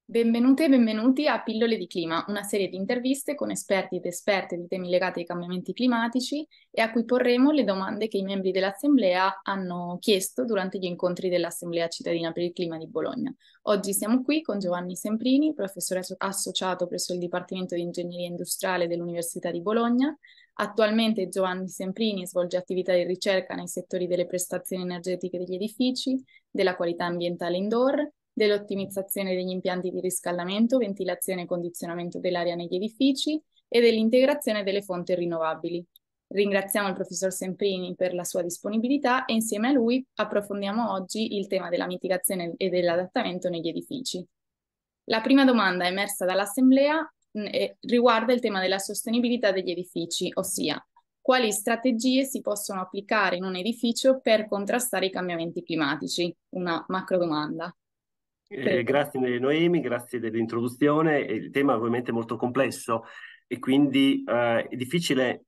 Benvenute e benvenuti a Pillole di Clima, una serie di interviste con esperti ed esperte di temi legati ai cambiamenti climatici e a cui porremo le domande che i membri dell'Assemblea hanno chiesto durante gli incontri dell'Assemblea cittadina per il clima di Bologna. Oggi siamo qui con Giovanni Semprini, professore associato presso il Dipartimento di Ingegneria Industriale dell'Università di Bologna. Attualmente Giovanni Semprini svolge attività di ricerca nei settori delle prestazioni energetiche degli edifici, della qualità ambientale indoor, dell'ottimizzazione degli impianti di riscaldamento, ventilazione e condizionamento dell'aria negli edifici e dell'integrazione delle fonti rinnovabili. Ringraziamo il professor Semprini per la sua disponibilità e insieme a lui approfondiamo oggi il tema della mitigazione e dell'adattamento negli edifici. La prima domanda emersa dall'Assemblea riguarda il tema della sostenibilità degli edifici, ossia quali strategie si possono applicare in un edificio per contrastare i cambiamenti climatici? Una macro domanda. Prego. Grazie Noemi, grazie dell'introduzione. Il tema è ovviamente molto complesso e quindi è difficile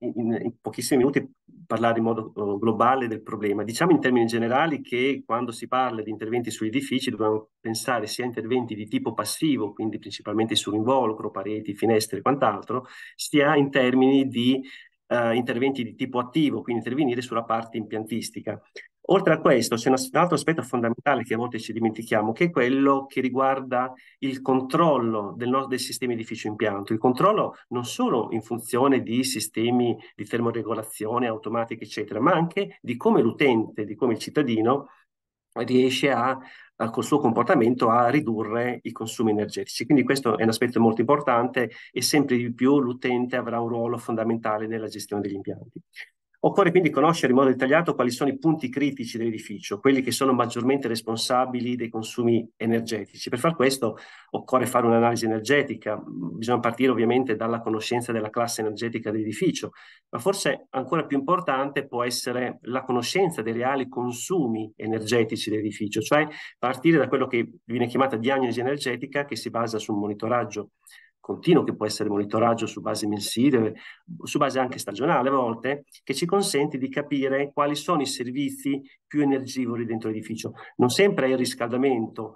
in pochissimi minuti parlare in modo globale del problema. Diciamo in termini generali che quando si parla di interventi sugli edifici dobbiamo pensare sia a interventi di tipo passivo, quindi principalmente sull'involucro, pareti, finestre e quant'altro, sia in termini di interventi di tipo attivo, quindi intervenire sulla parte impiantistica. Oltre a questo, c'è un altro aspetto fondamentale che a volte ci dimentichiamo, che è quello che riguarda il controllo del sistema edificio impianto. Il controllo non solo in funzione di sistemi di termoregolazione automatica, eccetera, ma anche di come l'utente, di come il cittadino riesce col suo comportamento a ridurre i consumi energetici. Quindi questo è un aspetto molto importante e sempre di più l'utente avrà un ruolo fondamentale nella gestione degli impianti. Occorre quindi conoscere in modo dettagliato quali sono i punti critici dell'edificio, quelli che sono maggiormente responsabili dei consumi energetici. Per far questo occorre fare un'analisi energetica, bisogna partire ovviamente dalla conoscenza della classe energetica dell'edificio, ma forse ancora più importante può essere la conoscenza dei reali consumi energetici dell'edificio, cioè partire da quello che viene chiamata diagnosi energetica, che si basa su un monitoraggio continuo, che può essere monitoraggio su base mensile, su base anche stagionale a volte, che ci consente di capire quali sono i servizi più energivori dentro l'edificio. Non sempre è il riscaldamento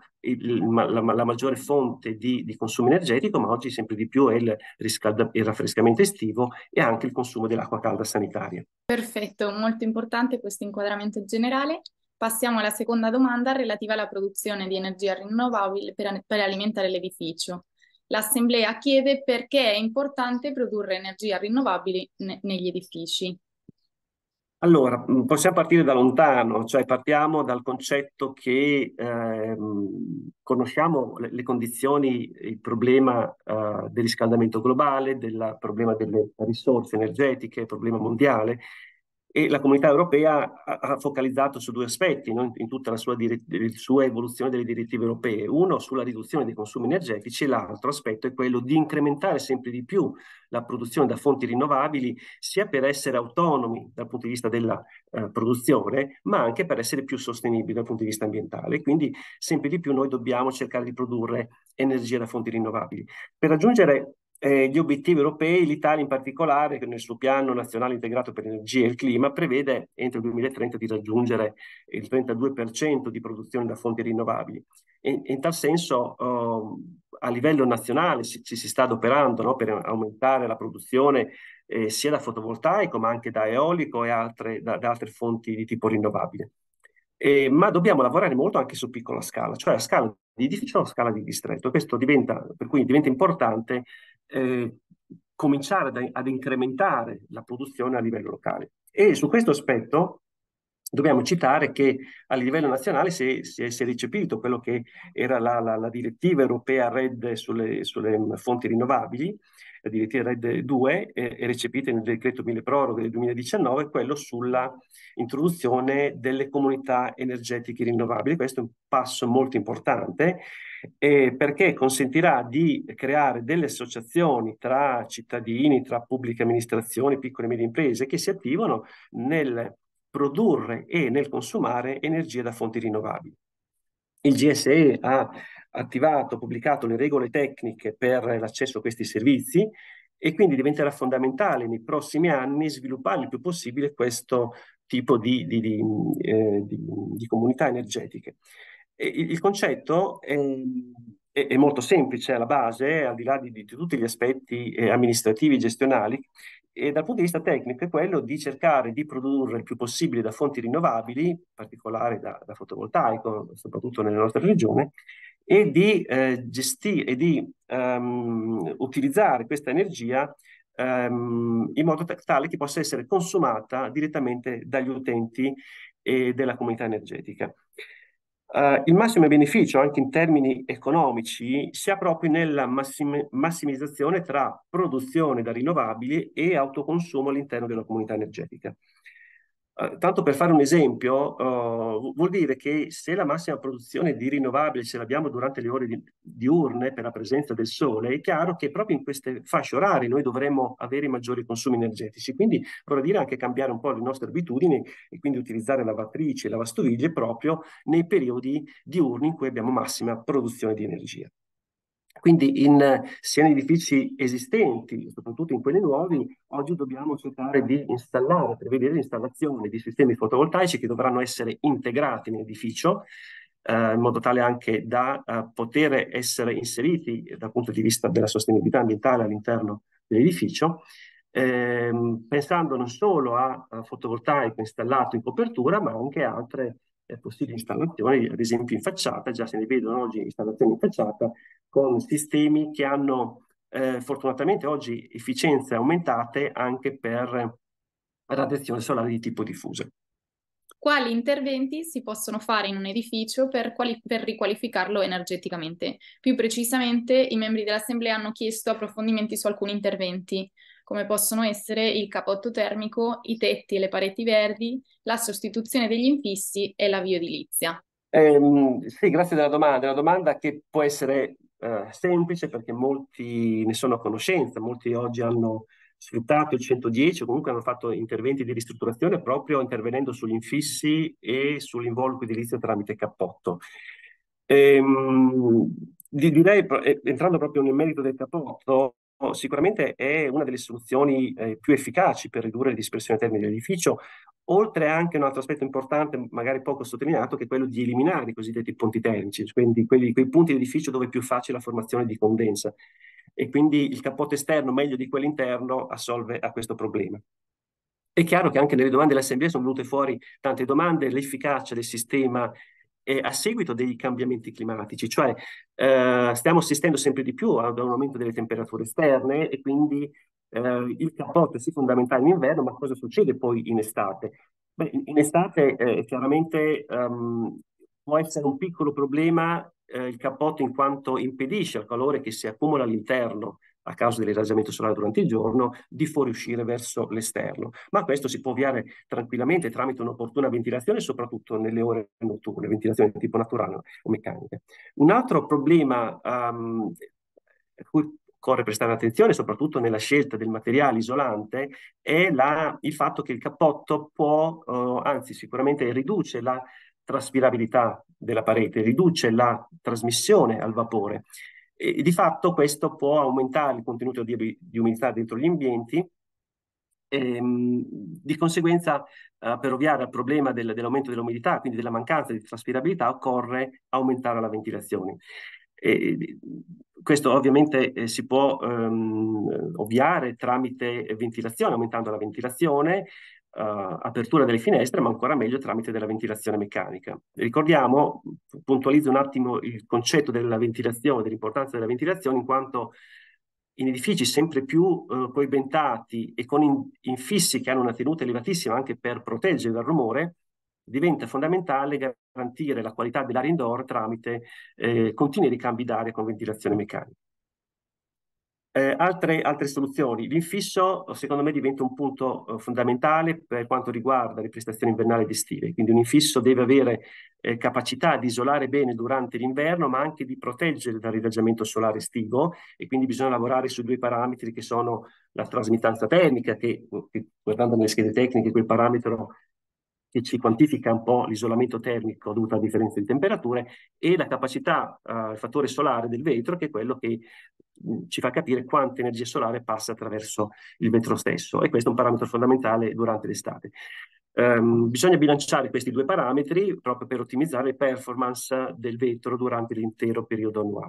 la maggiore fonte di consumo energetico, ma oggi sempre di più è il raffrescamento estivo e anche il consumo dell'acqua calda sanitaria. Perfetto, molto importante questo inquadramento generale. Passiamo alla seconda domanda relativa alla produzione di energia rinnovabile per alimentare l'edificio. L'Assemblea chiede perché è importante produrre energia rinnovabile negli edifici. Allora, possiamo partire da lontano, cioè partiamo dal concetto che conosciamo le condizioni, il problema del riscaldamento globale, del problema delle risorse energetiche, il problema mondiale, e la Comunità Europea ha focalizzato su due aspetti, no? In tutta sua evoluzione delle direttive europee. Uno sulla riduzione dei consumi energetici e l'altro aspetto è quello di incrementare sempre di più la produzione da fonti rinnovabili, sia per essere autonomi dal punto di vista della produzione, ma anche per essere più sostenibili dal punto di vista ambientale. Quindi sempre di più noi dobbiamo cercare di produrre energia da fonti rinnovabili. Per raggiungere gli obiettivi europei, l'Italia in particolare, che nel suo piano nazionale integrato per l'energia e il clima, prevede entro il 2030 di raggiungere il 32% di produzione da fonti rinnovabili. E in tal senso, a livello nazionale ci si sta adoperando, no, per aumentare la produzione sia da fotovoltaico, ma anche da eolico e da altre fonti di tipo rinnovabile. Ma dobbiamo lavorare molto anche su piccola scala, cioè a scala di edificio o a scala di distretto. Per cui diventa importante cominciare ad incrementare la produzione a livello locale. E su questo aspetto dobbiamo citare che a livello nazionale si è recepito quello che era la direttiva europea RED sulle fonti rinnovabili, la direttiva RED 2, è recepita nel decreto mille proroghe del 2019, quello sulla introduzione delle comunità energetiche rinnovabili. Questo è un passo molto importante perché consentirà di creare delle associazioni tra cittadini, tra pubbliche amministrazioni, piccole e medie imprese che si attivano nel produrre e nel consumare energia da fonti rinnovabili. Il GSE ha pubblicato le regole tecniche per l'accesso a questi servizi e quindi diventerà fondamentale nei prossimi anni sviluppare il più possibile questo tipo di comunità energetiche. Il concetto è molto semplice alla base, al di là di tutti gli aspetti amministrativi e gestionali, e dal punto di vista tecnico è quello di cercare di produrre il più possibile da fonti rinnovabili, in particolare da fotovoltaico, soprattutto nella nostra regione, e di gestire e di utilizzare questa energia in modo tale che possa essere consumata direttamente dagli utenti e della comunità energetica. Il massimo beneficio, anche in termini economici, si ha proprio nella massimizzazione tra produzione da rinnovabili e autoconsumo all'interno della comunità energetica. Tanto per fare un esempio, vuol dire che se la massima produzione di rinnovabili ce l'abbiamo durante le ore diurne per la presenza del sole, è chiaro che proprio in queste fasce orarie noi dovremmo avere i maggiori consumi energetici. Quindi vorrà dire anche cambiare un po' le nostre abitudini e quindi utilizzare lavatrici e lavastoviglie proprio nei periodi diurni in cui abbiamo massima produzione di energia. Quindi sia in edifici esistenti, soprattutto in quelli nuovi, oggi dobbiamo cercare di installare, prevedere l'installazione di sistemi fotovoltaici che dovranno essere integrati in edificio, in modo tale anche da poter essere inseriti dal punto di vista della sostenibilità ambientale all'interno dell'edificio, pensando non solo a fotovoltaico installato in copertura, ma anche a altre possibili installazioni, ad esempio in facciata, già se ne vedono oggi installazioni in facciata, con sistemi che hanno fortunatamente oggi efficienze aumentate anche per radiazione solare di tipo diffusa. Quali interventi si possono fare in un edificio per riqualificarlo energeticamente? Più precisamente, i membri dell'Assemblea hanno chiesto approfondimenti su alcuni interventi, come possono essere il cappotto termico, i tetti e le pareti verdi, la sostituzione degli infissi e l'avvio edilizia. Sì, grazie della domanda. Una domanda che può essere semplice perché molti ne sono a conoscenza, molti oggi hanno sfruttato il 110 o comunque hanno fatto interventi di ristrutturazione proprio intervenendo sugli infissi e sull'involucro edilizio tramite cappotto. Ehm, direi, entrando proprio nel merito del cappotto, sicuramente è una delle soluzioni più efficaci per ridurre le dispersioni termiche dell'edificio, oltre anche un altro aspetto importante, magari poco sottolineato, che è quello di eliminare i cosiddetti ponti termici, quindi quei punti di edificio dove è più facile la formazione di condensa. E quindi il cappotto esterno, meglio di quello interno, assolve a questo problema. È chiaro che anche nelle domande dell'Assemblea sono venute fuori tante domande, l'efficacia del sistema a seguito dei cambiamenti climatici, cioè stiamo assistendo sempre di più ad un aumento delle temperature esterne e quindi il cappotto è sì fondamentale in inverno, ma cosa succede poi in estate? Beh, in estate chiaramente può essere un piccolo problema il cappotto in quanto impedisce al calore che si accumula all'interno a causa dell'irraggiamento solare durante il giorno, di fuoriuscire verso l'esterno. Ma questo si può ovviare tranquillamente tramite un'opportuna ventilazione, soprattutto nelle ore notturne, ventilazione di tipo naturale o meccanica. Un altro problema a cui occorre prestare attenzione, soprattutto nella scelta del materiale isolante, è il fatto che il cappotto può, anzi sicuramente riduce la traspirabilità della parete, riduce la trasmissione al vapore. E di fatto questo può aumentare il contenuto di umidità dentro gli ambienti. Di conseguenza, per ovviare al problema dell'aumento dell'umidità, quindi della mancanza di traspirabilità, occorre aumentare la ventilazione. E, questo ovviamente si può ovviare tramite ventilazione, aumentando la ventilazione, apertura delle finestre, ma ancora meglio tramite della ventilazione meccanica. Ricordiamo, puntualizzo un attimo il concetto della ventilazione, dell'importanza della ventilazione, in quanto in edifici sempre più coibentati e con infissi che hanno una tenuta elevatissima anche per proteggere dal rumore, diventa fondamentale garantire la qualità dell'aria indoor tramite continui ricambi d'aria con ventilazione meccanica. Altre soluzioni. L'infisso, secondo me, diventa un punto fondamentale per quanto riguarda le prestazioni invernali ed estive. Quindi un infisso deve avere capacità di isolare bene durante l'inverno, ma anche di proteggere dal irraggiamento solare estivo, e quindi bisogna lavorare su due parametri che sono la trasmittanza termica, che guardando nelle schede tecniche, quel parametro che ci quantifica un po' l'isolamento termico dovuto alla differenza di temperature, e la capacità, il fattore solare del vetro, che è quello che ci fa capire quanta energia solare passa attraverso il vetro stesso, e questo è un parametro fondamentale durante l'estate. Bisogna bilanciare questi due parametri proprio per ottimizzare le performance del vetro durante l'intero periodo annuale.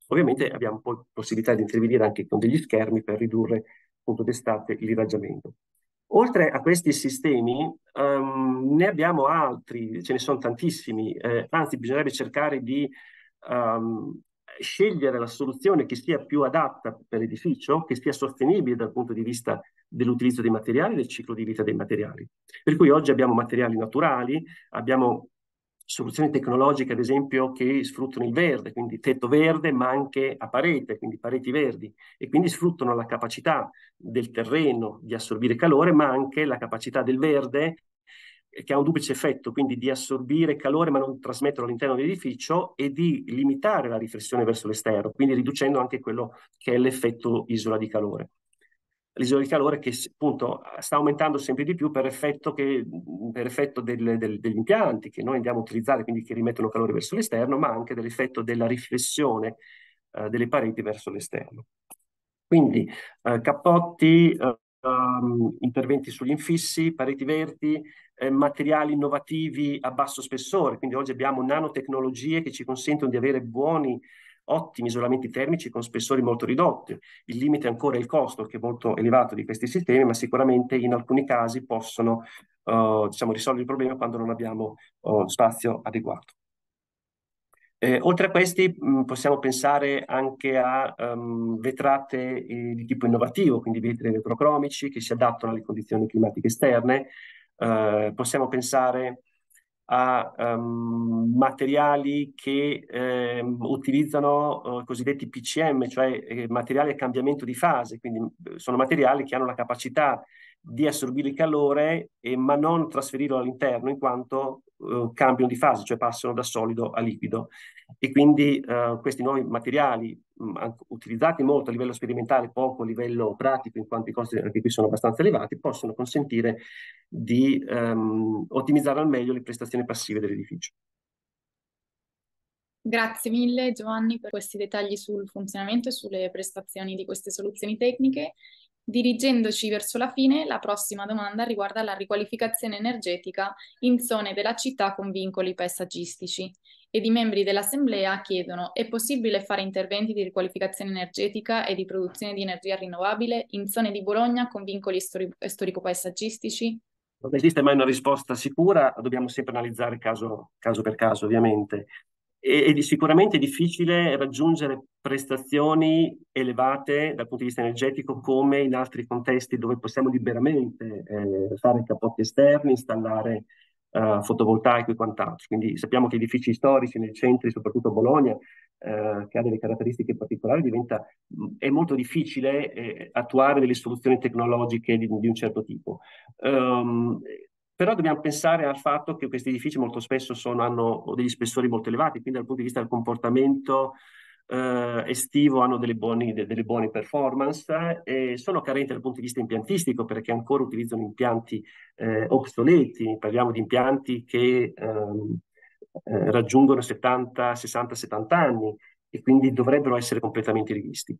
Ovviamente abbiamo poi possibilità di intervenire anche con degli schermi per ridurre appunto d'estate l'irraggiamento. Oltre a questi sistemi, ne abbiamo altri, ce ne sono tantissimi, anzi bisognerebbe cercare di scegliere la soluzione che sia più adatta per l'edificio, che sia sostenibile dal punto di vista dell'utilizzo dei materiali, del ciclo di vita dei materiali. Per cui oggi abbiamo materiali naturali, abbiamo soluzioni tecnologiche, ad esempio, che sfruttano il verde, quindi tetto verde, ma anche a parete, quindi pareti verdi, e quindi sfruttano la capacità del terreno di assorbire calore, ma anche la capacità del verde che ha un duplice effetto, quindi di assorbire calore ma non trasmetterlo all'interno dell'edificio e di limitare la riflessione verso l'esterno, quindi riducendo anche quello che è l'effetto isola di calore. L'isola di calore che appunto sta aumentando sempre di più per effetto degli impianti che noi andiamo a utilizzare, quindi che rimettono calore verso l'esterno, ma anche dell'effetto della riflessione delle pareti verso l'esterno. Quindi cappotti, interventi sugli infissi, pareti verdi, materiali innovativi a basso spessore, quindi oggi abbiamo nanotecnologie che ci consentono di avere ottimi isolamenti termici con spessori molto ridotti. Il limite è ancora il costo, che è molto elevato di questi sistemi, ma sicuramente in alcuni casi possono diciamo, risolvere il problema quando non abbiamo spazio adeguato. Oltre a questi, possiamo pensare anche a vetrate di tipo innovativo, quindi vetri vetrocromici che si adattano alle condizioni climatiche esterne. Possiamo pensare a materiali che utilizzano cosiddetti PCM, cioè materiali a cambiamento di fase, quindi sono materiali che hanno la capacità di assorbire il calore, ma non trasferirlo all'interno, in quanto cambiano di fase, cioè passano da solido a liquido. E quindi questi nuovi materiali, utilizzati molto a livello sperimentale, poco a livello pratico, in quanto i costi anche qui sono abbastanza elevati, possono consentire di ottimizzare al meglio le prestazioni passive dell'edificio. Grazie mille Giovanni per questi dettagli sul funzionamento e sulle prestazioni di queste soluzioni tecniche. Dirigendoci verso la fine, la prossima domanda riguarda la riqualificazione energetica in zone della città con vincoli paesaggistici ed i membri dell'Assemblea chiedono: è possibile fare interventi di riqualificazione energetica e di produzione di energia rinnovabile in zone di Bologna con vincoli storico-paesaggistici? Non esiste mai una risposta sicura, dobbiamo sempre analizzare caso per caso, ovviamente. Sicuramente è difficile raggiungere prestazioni elevate dal punto di vista energetico come in altri contesti dove possiamo liberamente fare cappotti esterni, installare fotovoltaico e quant'altro. Quindi sappiamo che edifici storici nei centri, soprattutto Bologna, che ha delle caratteristiche particolari, è molto difficile attuare delle soluzioni tecnologiche di un certo tipo. Um, Però dobbiamo pensare al fatto che questi edifici molto spesso hanno degli spessori molto elevati, quindi dal punto di vista del comportamento estivo hanno delle buone performance e sono carenti dal punto di vista impiantistico perché ancora utilizzano impianti obsoleti, parliamo di impianti che raggiungono 70, 60, 70 anni e quindi dovrebbero essere completamente rivisti.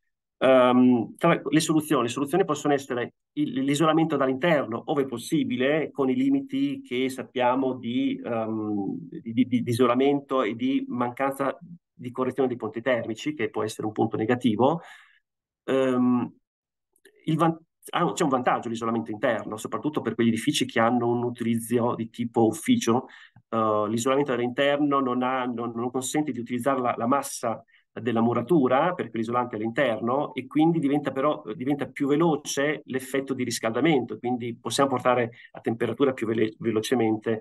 Le soluzioni possono essere l'isolamento dall'interno, ove possibile, con i limiti che sappiamo di isolamento e di mancanza di correzione dei ponti termici, che può essere un punto negativo. Um, C'è un vantaggio l'isolamento interno, soprattutto per quegli edifici che hanno un utilizzo di tipo ufficio. L'isolamento all'interno non consente di utilizzare la massa della muratura per quell'isolante all'interno e quindi diventa più veloce l'effetto di riscaldamento, quindi possiamo portare a temperatura più velocemente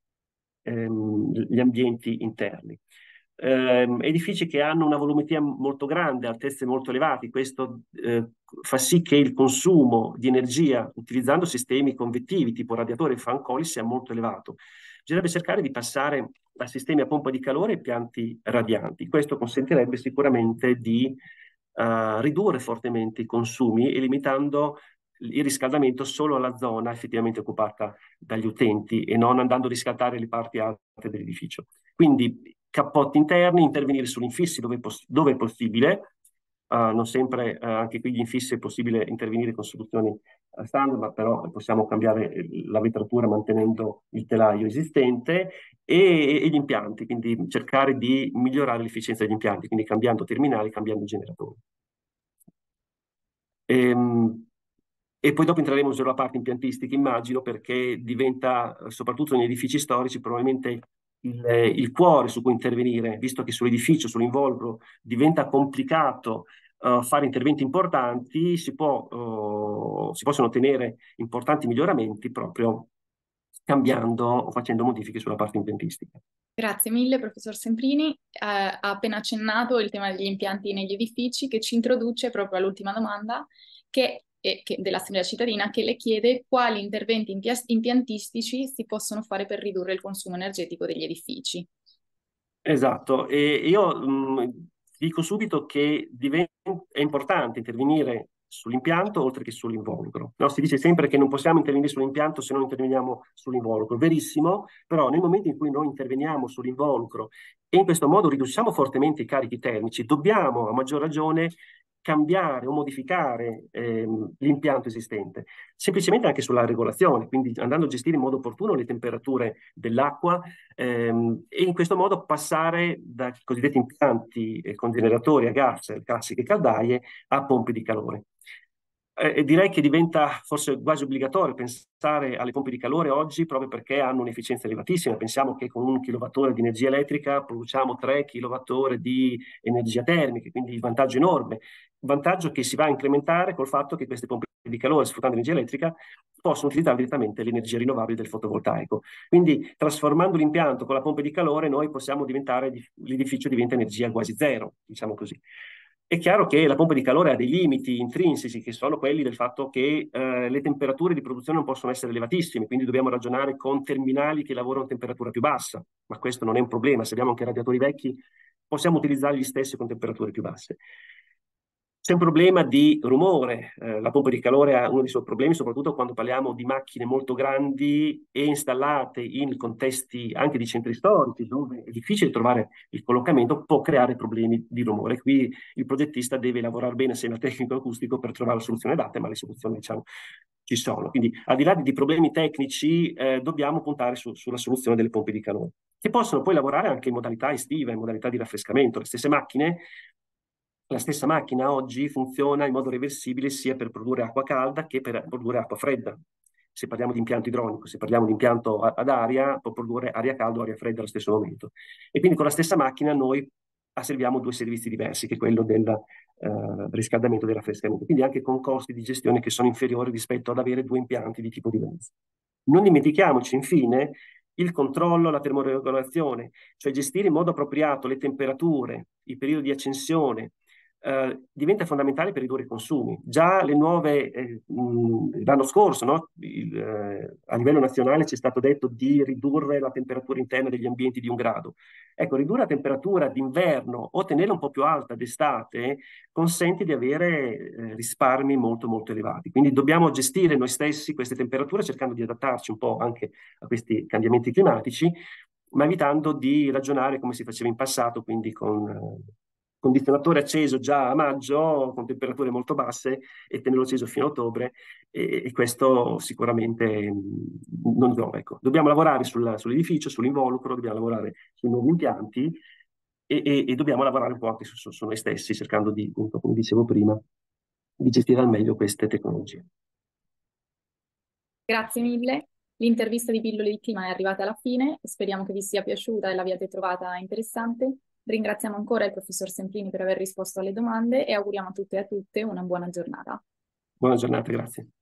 gli ambienti interni. Edifici che hanno una volumetria molto grande, altezze molto elevate, questo fa sì che il consumo di energia utilizzando sistemi convettivi tipo radiatori e fan coil sia molto elevato. Bisognerebbe cercare di passare a sistemi a pompa di calore e pianti radianti. Questo consentirebbe sicuramente di ridurre fortemente i consumi e limitando il riscaldamento solo alla zona effettivamente occupata dagli utenti e non andando a riscaldare le parti alte dell'edificio. Quindi cappotti interni, intervenire sugli infissi dove è possibile, non sempre anche qui gli infissi è possibile intervenire con soluzioni standard, ma però possiamo cambiare la vetratura mantenendo il telaio esistente e gli impianti, quindi cercare di migliorare l'efficienza degli impianti, quindi cambiando terminali, cambiando generatori. E poi dopo entreremo sulla parte impiantistica, immagino, perché diventa, soprattutto negli edifici storici, probabilmente il cuore su cui intervenire, visto che sull'edificio, sull'involucro, diventa complicato fare interventi importanti, si possono ottenere importanti miglioramenti proprio cambiando o facendo modifiche sulla parte impiantistica. Grazie mille, professor Semprini. Ha appena accennato il tema degli impianti negli edifici, che ci introduce proprio all'ultima domanda dell'Assemblea cittadina, che le chiede quali interventi impiantistici si possono fare per ridurre il consumo energetico degli edifici. Esatto, e io dico subito che è importante intervenire sull'impianto oltre che sull'involucro. No, si dice sempre che non possiamo intervenire sull'impianto se non interveniamo sull'involucro. Verissimo, però nel momento in cui noi interveniamo sull'involucro e in questo modo riduciamo fortemente i carichi termici, dobbiamo a maggior ragione cambiare o modificare l'impianto esistente, semplicemente anche sulla regolazione, quindi andando a gestire in modo opportuno le temperature dell'acqua e in questo modo passare dai cosiddetti impianti con generatori a gas, classiche caldaie, a pompe di calore. Direi che diventa forse quasi obbligatorio pensare alle pompe di calore oggi proprio perché hanno un'efficienza elevatissima. Pensiamo che con 1 kWh di energia elettrica produciamo 3 kWh di energia termica, quindi il vantaggio è enorme. Vantaggio che si va a incrementare col fatto che queste pompe di calore, sfruttando l'energia elettrica, possono utilizzare direttamente l'energia rinnovabile del fotovoltaico. Quindi trasformando l'impianto con la pompa di calore noi possiamo diventare, l'edificio diventa energia quasi zero, diciamo così. È chiaro che la pompa di calore ha dei limiti intrinseci, che sono quelli del fatto che le temperature di produzione non possono essere elevatissime, quindi dobbiamo ragionare con terminali che lavorano a temperatura più bassa, ma questo non è un problema, se abbiamo anche radiatori vecchi possiamo utilizzarli gli stessi con temperature più basse. C'è un problema di rumore, la pompa di calore ha uno dei suoi problemi, soprattutto quando parliamo di macchine molto grandi e installate in contesti anche di centri storici, dove è difficile trovare il collocamento, può creare problemi di rumore. Qui il progettista deve lavorare bene assieme al tecnico acustico per trovare la soluzione adatta, ma le soluzioni, diciamo, ci sono. Quindi, al di là di problemi tecnici, dobbiamo puntare sulla soluzione delle pompe di calore, che possono poi lavorare anche in modalità estiva, in modalità di raffrescamento. Le stesse macchine La stessa macchina oggi funziona in modo reversibile sia per produrre acqua calda che per produrre acqua fredda. Se parliamo di impianto idronico, se parliamo di impianto ad aria, può produrre aria calda o aria fredda allo stesso momento. E quindi con la stessa macchina noi asserviamo due servizi diversi, che è quello del riscaldamento e del raffrescamento, quindi anche con costi di gestione che sono inferiori rispetto ad avere due impianti di tipo diverso. Non dimentichiamoci, infine, il controllo, la termoregolazione, cioè gestire in modo appropriato le temperature, i periodi di accensione, diventa fondamentale per ridurre i consumi. Già le nuove, l'anno scorso, no? A livello nazionale ci è stato detto di ridurre la temperatura interna degli ambienti di 1 grado. Ecco, ridurre la temperatura d'inverno o tenerla un po' più alta d'estate consente di avere risparmi molto molto elevati. Quindi dobbiamo gestire noi stessi queste temperature cercando di adattarci un po' anche a questi cambiamenti climatici, ma evitando di ragionare come si faceva in passato, quindi con condizionatore acceso già a maggio, con temperature molto basse, e tenerlo acceso fino a ottobre, e questo sicuramente non giova. Ecco. Dobbiamo lavorare sull'edificio, sull'involucro, dobbiamo lavorare sui nuovi impianti e dobbiamo lavorare un po' anche su noi stessi, cercando di, appunto, come dicevo prima, di gestire al meglio queste tecnologie. Grazie mille. L'intervista di Pillole di Clima è arrivata alla fine, speriamo che vi sia piaciuta e l'abbiate trovata interessante. Ringraziamo ancora il professor Semprini per aver risposto alle domande e auguriamo a tutte e a tutte una buona giornata. Buona giornata, grazie.